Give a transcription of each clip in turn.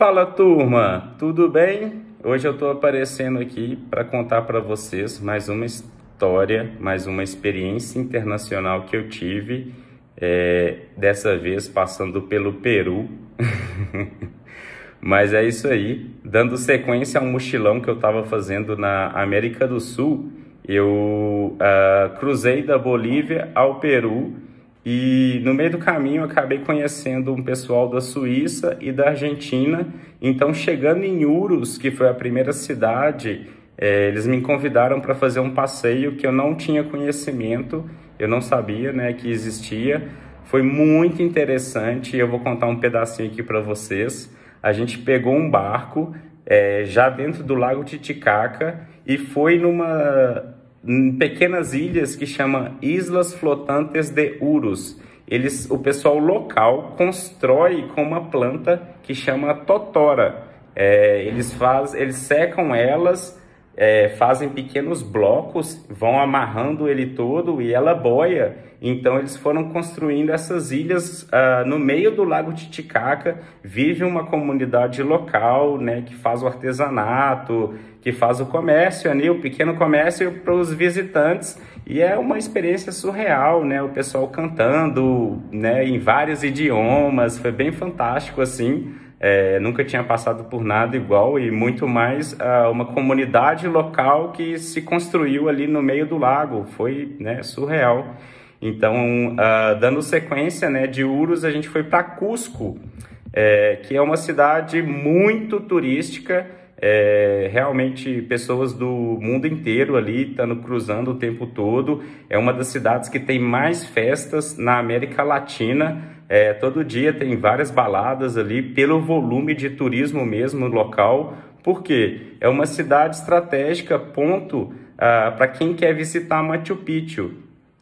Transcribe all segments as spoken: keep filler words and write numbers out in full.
Fala turma, tudo bem? Hoje eu estou aparecendo aqui para contar para vocês mais uma história, mais uma experiência internacional que eu tive, é, dessa vez passando pelo Peru. Mas é isso aí, dando sequência a um mochilão que eu estava fazendo na América do Sul. Eu uh, cruzei da Bolívia ao Peru e no meio do caminho eu acabei conhecendo um pessoal da Suíça e da Argentina. Então, chegando em Urus, que foi a primeira cidade, eh, eles me convidaram para fazer um passeio que eu não tinha conhecimento, eu não sabia, né, que existia. Foi muito interessante e eu vou contar um pedacinho aqui para vocês. A gente pegou um barco eh, já dentro do Lago Titicaca e foi numa em pequenas ilhas que chama Islas Flotantes de Urus. Eles, o pessoal local constrói com uma planta que chama totora. É, eles, faz, eles secam elas, é, fazem pequenos blocos, vão amarrando ele todo e ela boia. Então eles foram construindo essas ilhas uh, no meio do Lago Titicaca. Vive uma comunidade local, né, que faz o artesanato, que faz o comércio, né, o pequeno comércio para os visitantes. E é uma experiência surreal, né, o pessoal cantando, né, em vários idiomas. Foi bem fantástico, assim. É, nunca tinha passado por nada igual e muito mais uh, uma comunidade local que se construiu ali no meio do lago. Foi, né, surreal. Então, uh, dando sequência, né, de Urus, a gente foi para Cusco, é, que é uma cidade muito turística. É, realmente pessoas do mundo inteiro ali estão cruzando o tempo todo. É uma das cidades que tem mais festas na América Latina. É, todo dia tem várias baladas ali, pelo volume de turismo mesmo local. Por quê? É uma cidade estratégica, ponto, uh, para quem quer visitar Machu Picchu.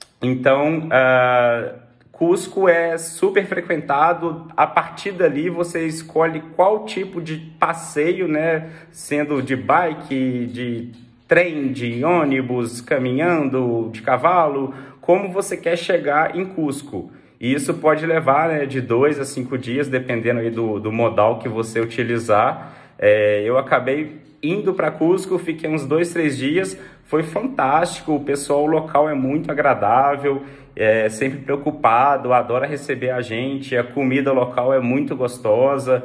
Então, uh, Cusco é super frequentado. A partir dali você escolhe qual tipo de passeio, né? Sendo de bike, de trem, de ônibus, caminhando, de cavalo, como você quer chegar em Cusco. E isso pode levar, né, de dois a cinco dias, dependendo aí do, do modal que você utilizar. É, eu acabei indo para Cusco, fiquei uns dois, três dias. Foi fantástico, o pessoal local é muito agradável, é sempre preocupado, adora receber a gente, a comida local é muito gostosa.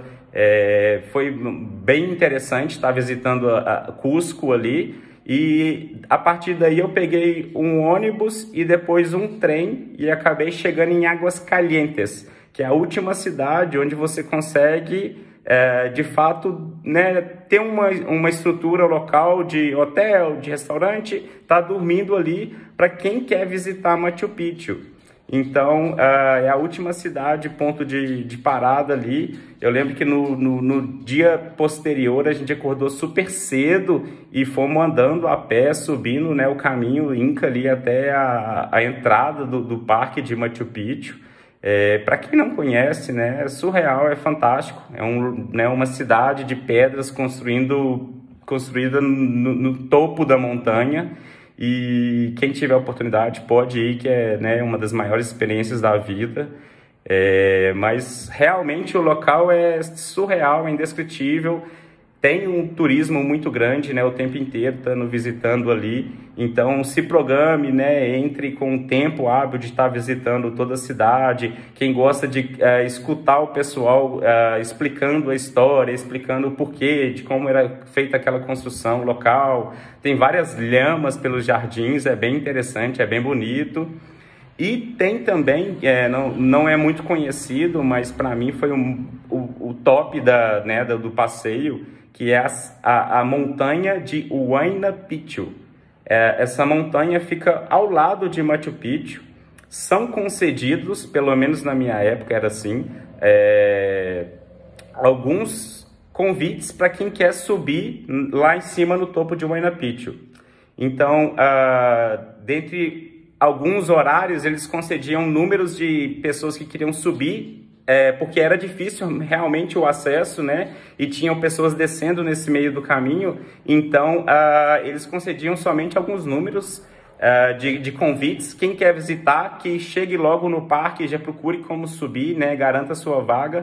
É, foi bem interessante estar visitando a, a Cusco ali. E a partir daí eu peguei um ônibus e depois um trem e acabei chegando em Águas Calientes, que é a última cidade onde você consegue, é, de fato, né, ter uma, uma estrutura local de hotel, de restaurante, tá dormindo ali para quem quer visitar Machu Picchu. Então, uh, é a última cidade, ponto de, de parada ali. Eu lembro que no, no, no dia posterior a gente acordou super cedo e fomos andando a pé, subindo, né, o caminho Inca ali até a, a entrada do, do parque de Machu Picchu. É, para quem não conhece, né, é surreal, é fantástico. É um, né, uma cidade de pedras construindo, construída no, no topo da montanha. E quem tiver a oportunidade pode ir, que é, né, uma das maiores experiências da vida. É, mas realmente o local é surreal, é indescritível. Tem um turismo muito grande, né, o tempo inteiro estando visitando ali. Então se programe, né, entre com o tempo hábil de estar visitando toda a cidade. Quem gosta de uh, escutar o pessoal uh, explicando a história, explicando o porquê, de como era feita aquela construção local. Tem várias lhamas pelos jardins, é bem interessante, é bem bonito. E tem também, é, não, não é muito conhecido, mas para mim foi um, o, o top da, né, do, do passeio, que é a, a, a montanha de Huayna Picchu. É, essa montanha fica ao lado de Machu Picchu. São concedidos, pelo menos na minha época era assim, é, alguns convites para quem quer subir lá em cima no topo de Huayna Picchu. Então, uh, dentre alguns horários, eles concediam números de pessoas que queriam subir, É, porque era difícil realmente o acesso, né? E tinham pessoas descendo nesse meio do caminho. Então, uh, eles concediam somente alguns números uh, de, de convites. Quem quer visitar, que chegue logo no parque e já procure como subir, né? Garanta sua vaga.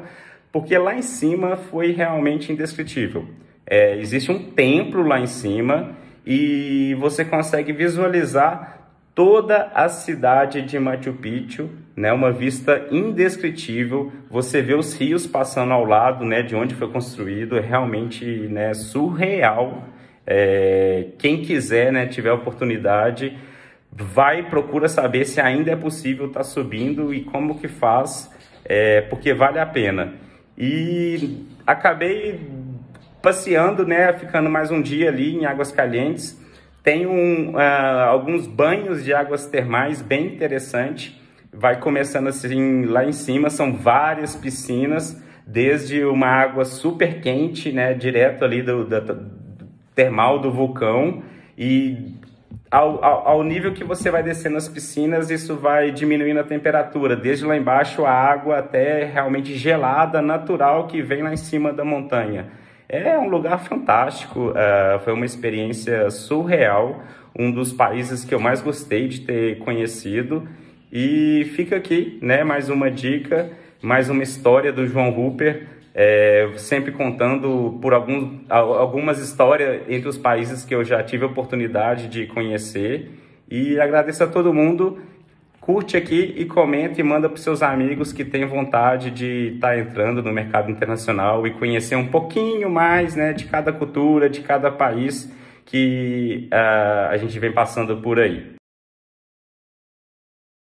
porque lá em cima foi realmente indescritível. É, existe um templo lá em cima e você consegue visualizar toda a cidade de Machu Picchu, né? Uma vista indescritível. Você vê os rios passando ao lado, né, de onde foi construído, é realmente, né, surreal. É, quem quiser, né, tiver oportunidade, vai, procura saber se ainda é possível estar subindo e como que faz, é, porque vale a pena. E acabei passeando, né, ficando mais um dia ali em Águas Calientes. Tem um, uh, alguns banhos de águas termais bem interessante. Vai começando assim lá em cima, são várias piscinas, desde uma água super quente, né, direto ali do, do, do termal do vulcão, e ao, ao, ao nível que você vai descendo as piscinas, isso vai diminuindo a temperatura, desde lá embaixo a água até realmente gelada, natural, que vem lá em cima da montanha. É um lugar fantástico, uh, foi uma experiência surreal, um dos países que eu mais gostei de ter conhecido. E fica aqui, né, mais uma dica, mais uma história do João Rupert, é, sempre contando por alguns, algumas histórias entre os países que eu já tive a oportunidade de conhecer. E agradeço a todo mundo. Curte aqui e comenta e manda para os seus amigos que têm vontade de estar entrando no mercado internacional e conhecer um pouquinho mais, né, de cada cultura, de cada país que uh, a gente vem passando por aí.